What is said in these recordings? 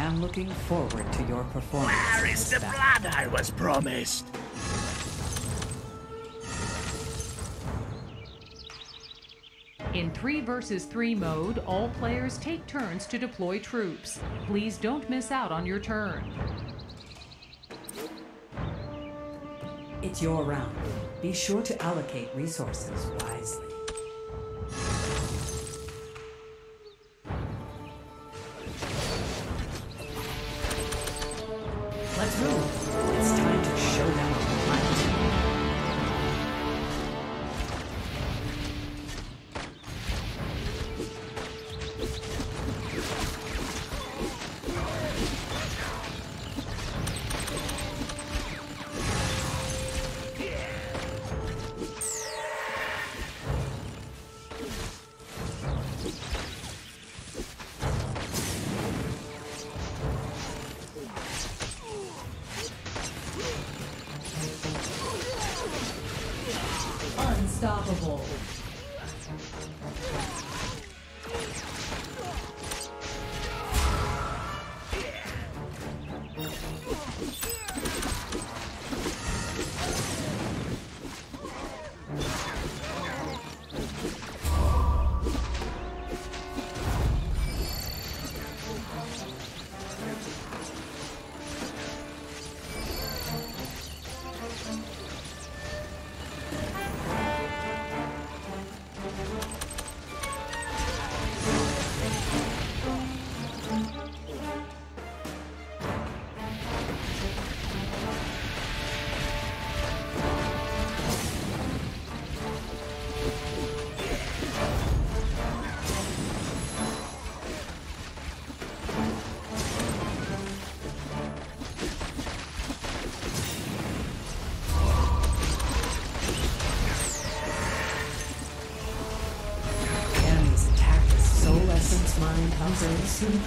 am looking forward to your performance. Where is the blood I was promised? In 3 versus 3 mode, all players take turns to deploy troops. Please don't miss out on your turn. It's your round. Be sure to allocate resources wisely. Let's move. It's time to show them a fight. Unstoppable. Mind comes in soon.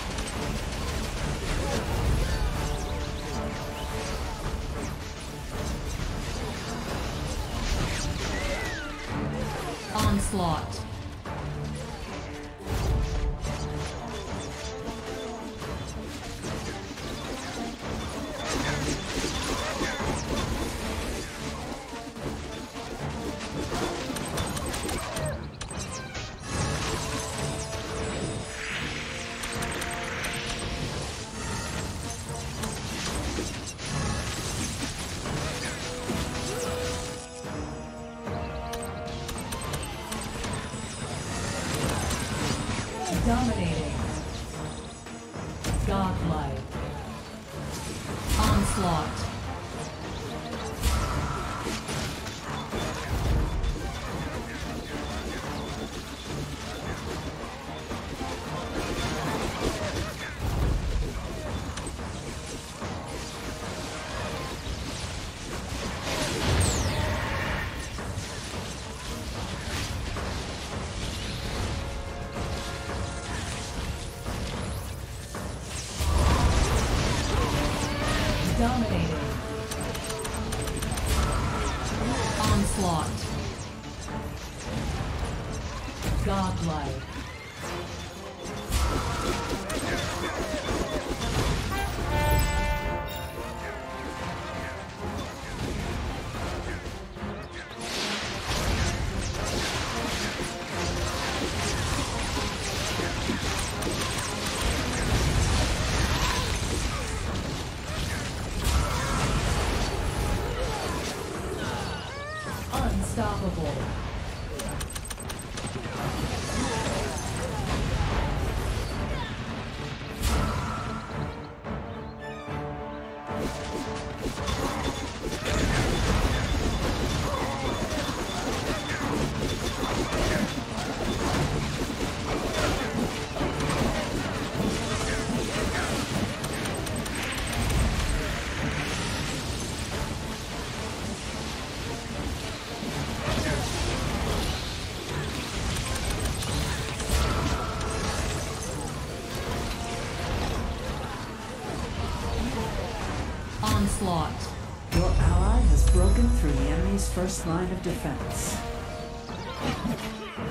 Onslaught. Dominating. Godlike. Onslaught. Dominating. Onslaught. Godlike. Unstoppable. Onslaught. Your ally has broken through the enemy's first line of defense.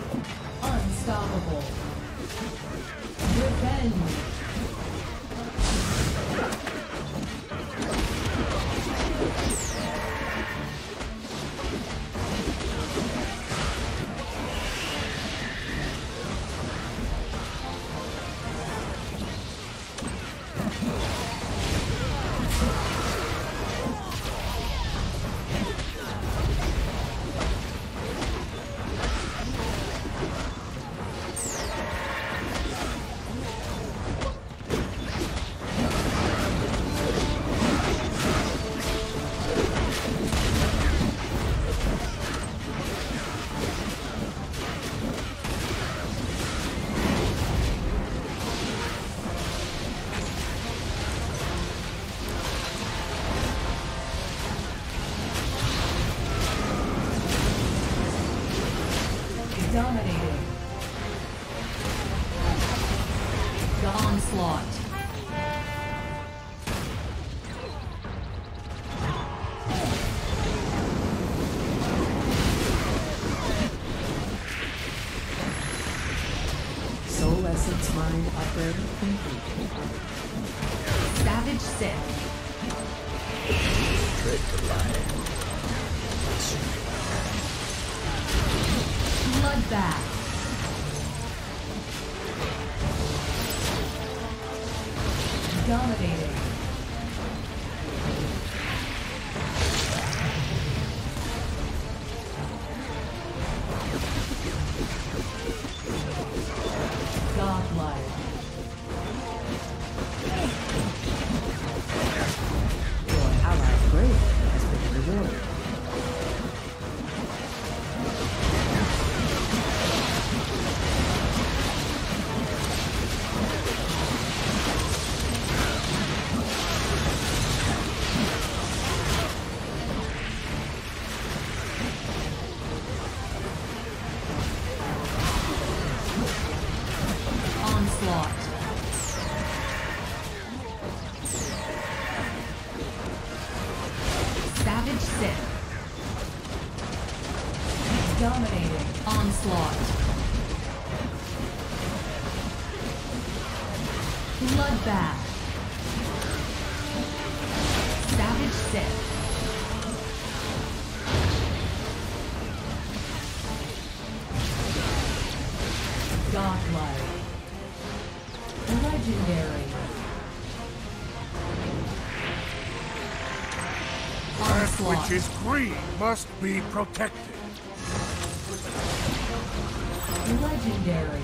Unstoppable. Revenge. Dominating. The onslaught. Soul Essence Mine upgrade complete. Savage Sith. Tread the line. Bloodbath. Dominating. Godlike. Your allied grade has been rewarded. Onslaught. Savage Sith. Dominating. Onslaught. Bloodbath. Savage Sith. Godlike. Legendary. That Onslaught. which is green must be protected. Legendary.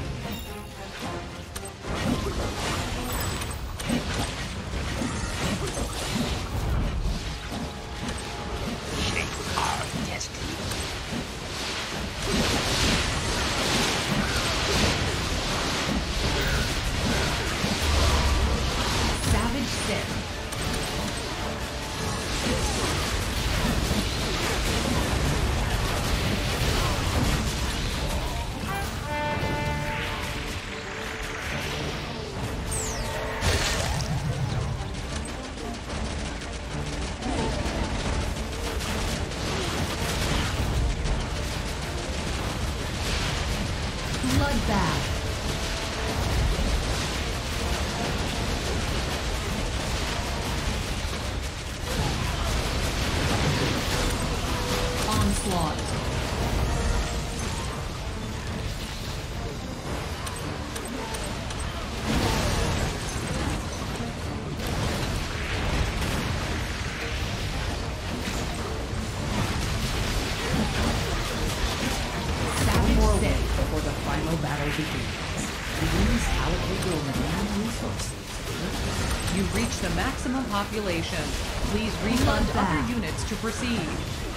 Shape our destiny. Savage Sith. Bloodbath. Onslaught. Savage More Sith. wait before the final battle begins. Please allocate your remaining resources. You reach the maximum population. Please refund Bloodbath. other units to proceed.